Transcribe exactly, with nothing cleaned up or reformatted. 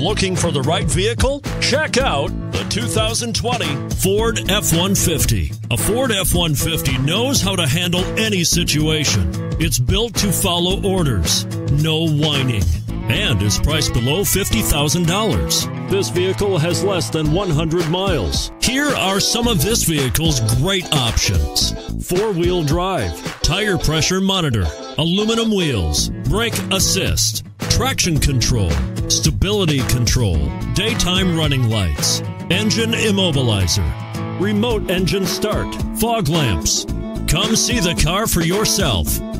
Looking for the right vehicle? Check out the two thousand twenty Ford F one fifty. A Ford F one fifty knows how to handle any situation. It's built to follow orders, no whining, and is priced below fifty thousand dollars. This vehicle has less than one hundred miles. Here are some of this vehicle's great options: four-wheel drive, tire pressure monitor, aluminum wheels, brake assist, traction control, stability control, daytime running lights, engine immobilizer, remote engine start, fog lamps. Come see the car for yourself.